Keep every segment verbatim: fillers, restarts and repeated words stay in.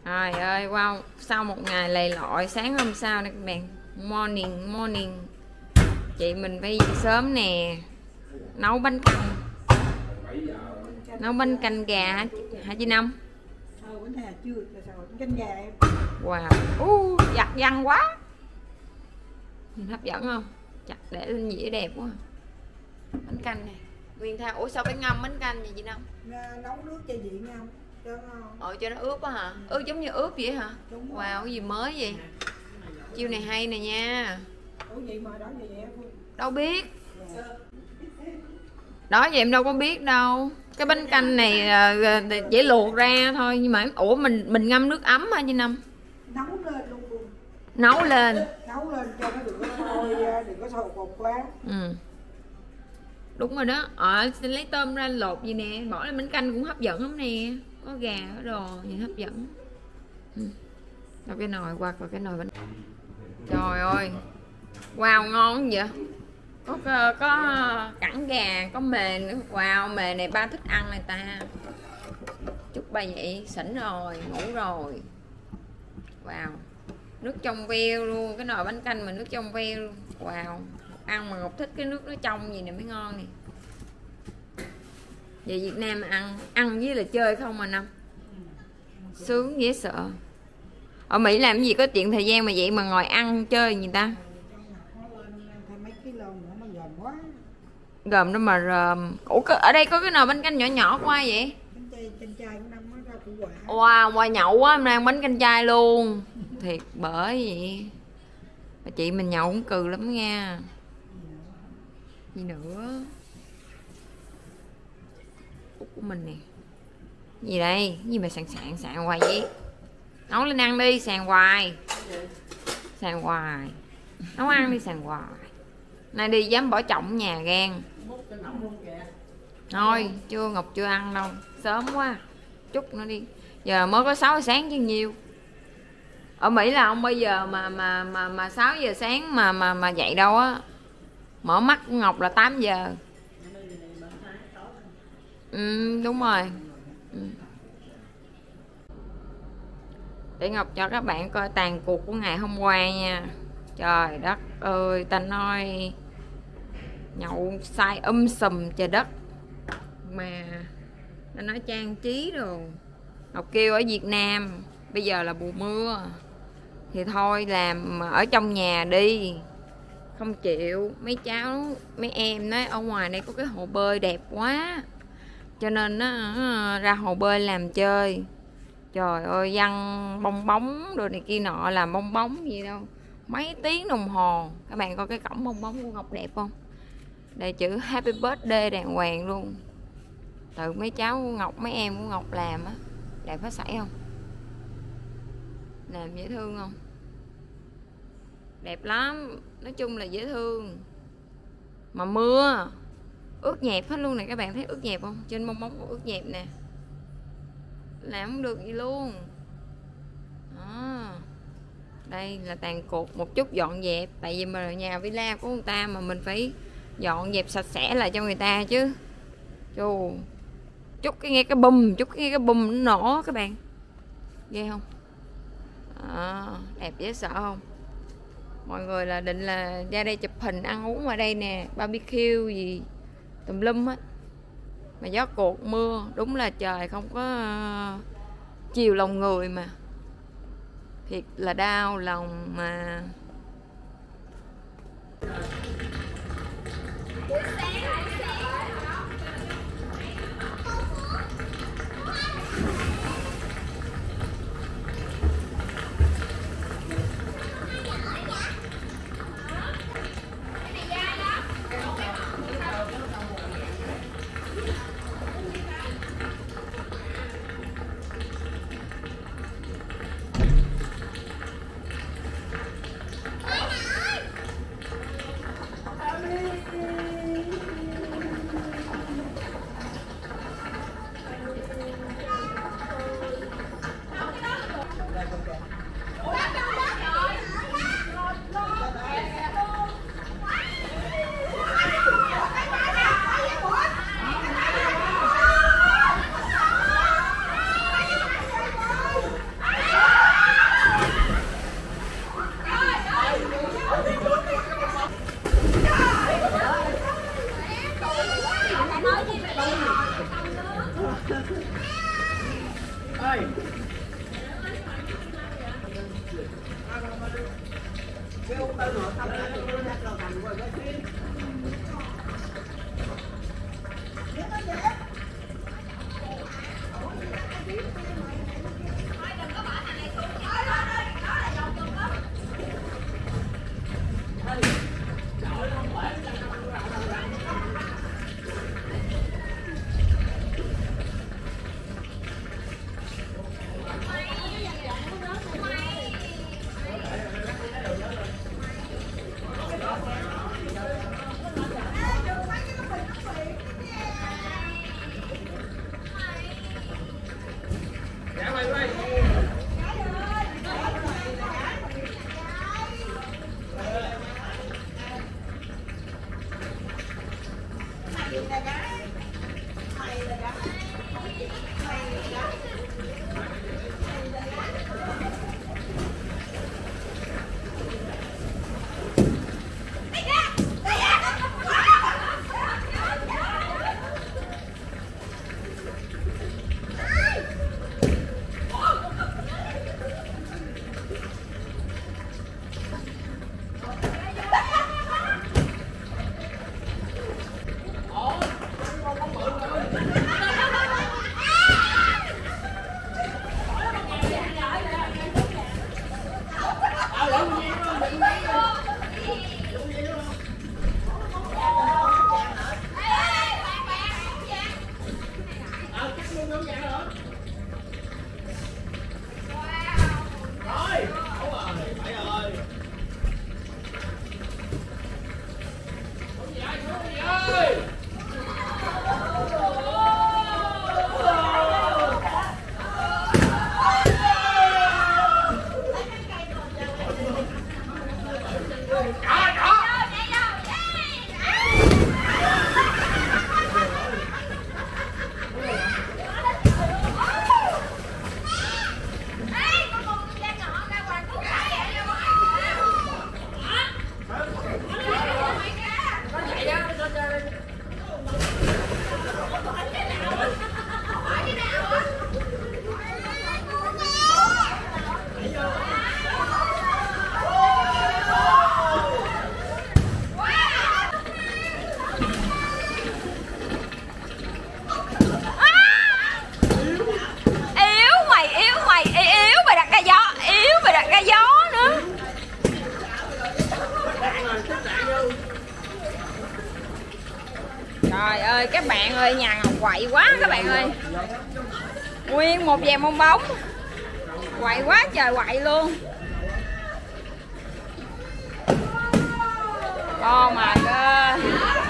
Trời ơi, wow, sau một ngày lầy lội, sáng hôm sau nè các bạn. Morning, morning. Chị mình phải dậy sớm nè. Nấu bánh canh. Nấu bánh canh gà hả, hả chị Năm? Ờ, bánh gà chưa, bánh canh gà em. Wow, uh, giặt văng quá. Nhìn hấp dẫn không? Chặt để lên dĩa đẹp quá. Bánh canh này. Nguyên Tha, ủa sao phải ngâm bánh canh vậy chị Năm? Nấu nước cho vị ngâm. Cho ngon. Ồ, cho nó ướp á hả? Ướp giống như ướp vậy hả? Đúng rồi. Wow, cái gì mới vậy? Chiêu này hay nè nha. Ủa vậy mà đó vậy vậy Đâu biết. Đó vậy em đâu có biết đâu. Cái bánh canh này uh, dễ luộc ra thôi. Nhưng mà ủa mình mình ngâm nước ấm hả chị Năm? Nấu lên luôn luôn. Nấu lên. Nấu lên cho nó đừng có sôi, đừng có sôi cột quá. Ừ. Đúng rồi đó. Ờ, xin lấy tôm ra lột gì nè. Bỏ lên bánh canh cũng hấp dẫn lắm nè. Có gà, có đồ, nhìn hấp dẫn. Ừ. Đâu cái nồi quạt vào cái nồi bánh. Trời ơi. Wow, ngon vậy. Có, có, có cẳng gà, có mề nữa. Wow, mề này ba thích ăn này ta. Chúc ba vậy, xỉn rồi, ngủ rồi. Wow. Nước trong veo luôn, cái nồi bánh canh mà nước trong veo luôn. Wow. Ăn mà Ngọc thích cái nước nó trong gì nè mới ngon nè. Về Việt Nam ăn, ăn với là chơi không mà Năm. Sướng dễ sợ. Ở Mỹ làm gì có chuyện thời gian mà vậy mà ngồi ăn chơi người ta. Gồm đó mà rờm. Ủa ở đây có cái nồi bánh canh nhỏ nhỏ qua vậy? Wow, ngoài nhậu quá em đang bánh canh chay luôn. Thiệt bởi vậy. Bà chị mình nhậu cũng cừ lắm nha. Gì nữa? Út của mình nè. Gì đây? Gì mà sàn sàn sàn hoài vậy? Nấu lên ăn đi, sàn hoài. Sàn hoài. Nấu ăn đi sàn hoài. Nay đi dám bỏ trọng nhà gan. Thôi, chưa Ngọc chưa ăn đâu. Sớm quá. Chút nữa đi. Giờ mới có sáu giờ sáng chứ nhiều. Ở Mỹ là không bao giờ mà mà mà mà sáu giờ sáng mà mà mà dậy đâu á. Mở mắt của Ngọc là tám giờ. Ừ, đúng rồi. Ừ. Để Ngọc cho các bạn coi tàn cuộc của ngày hôm qua nha. Trời đất ơi, ta nói nhậu sai um sùm trời đất. Mà ta nói trang trí rồi. Ngọc kêu ở Việt Nam bây giờ là mùa mưa thì thôi làm ở trong nhà đi. Không chịu. Mấy cháu, mấy em nói ở ngoài đây có cái hồ bơi đẹp quá, cho nên nó ra hồ bơi làm chơi. Trời ơi, văng bong bóng rồi này kia nọ, làm bong bóng gì đâu mấy tiếng đồng hồ. Các bạn coi cái cổng bong bóng của Ngọc đẹp không? Đây chữ Happy Birthday đàng hoàng luôn. Từ mấy cháu của Ngọc, mấy em của Ngọc làm á. Đẹp hết sảy không? Làm dễ thương không? Đẹp lắm. Nói chung là dễ thương. Mà mưa ướt nhẹp hết luôn nè. Các bạn thấy ướt nhẹp không? Trên bong bóng cũng ướt nhẹp nè. Làm không được gì luôn. Đó. Đây là tàn cuộc một chút dọn dẹp. Tại vì mà nhà villa của người ta mà mình phải dọn dẹp sạch sẽ lại cho người ta chứ. Chù. Chút cái nghe cái bùm, chút cái nghe cái bùm nó nổ các bạn. Ghê không? À, đẹp dễ sợ không? Mọi người là định là ra đây chụp hình ăn uống ở đây nè, barbecue gì tùm lum hết. Mà gió cuột mưa, đúng là trời không có uh, chiều lòng người mà. Thiệt là đau lòng mà. Trời ơi các bạn ơi, nhà Ngọc quậy quá các bạn ơi. Nguyên một dàn bong bóng. Quậy quá trời quậy luôn. Oh my god.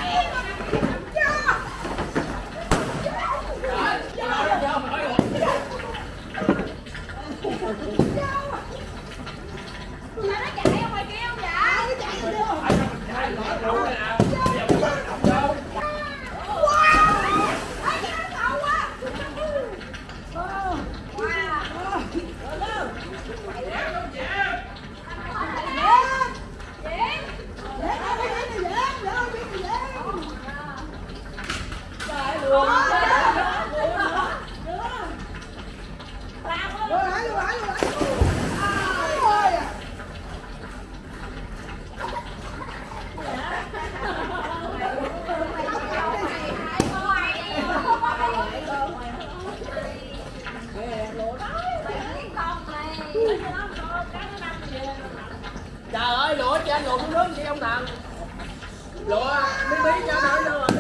Trời ơi, lụa cho anh lụa miếng nước đi ông Thần. Lụa miếng bí cho anh đâu rồi.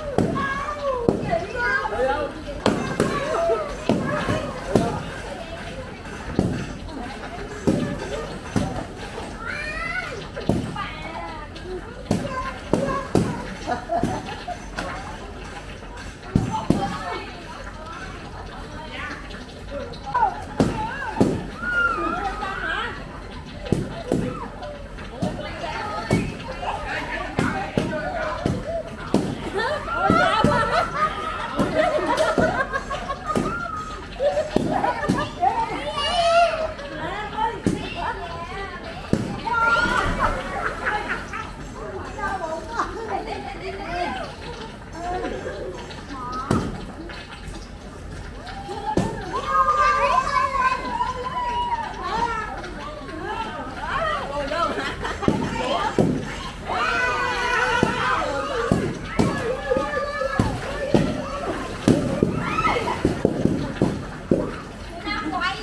Được không?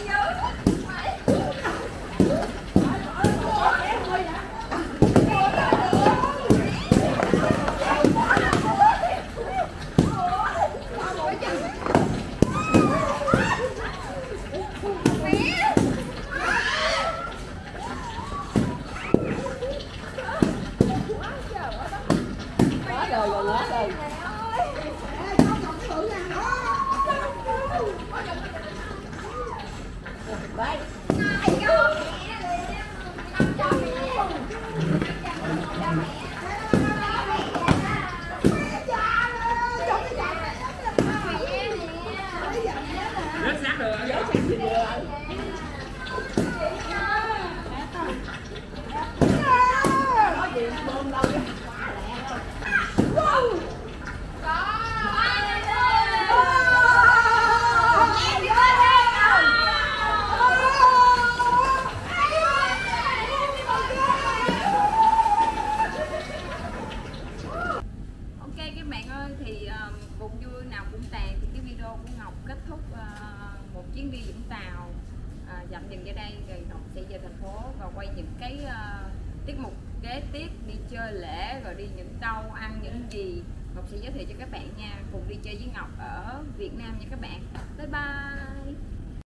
Thì uh, cuộc vui nào cũng tàn thì cái video của Ngọc kết thúc uh, một chuyến đi Vũng Tàu uh, dặm dừng ở đây, rồi Ngọc sẽ về thành phố và quay những cái uh, tiết mục kế tiếp, đi chơi lễ rồi đi những đâu ăn những gì Ngọc sẽ giới thiệu cho các bạn nha, cùng đi chơi với Ngọc ở Việt Nam nha các bạn. Bye bye.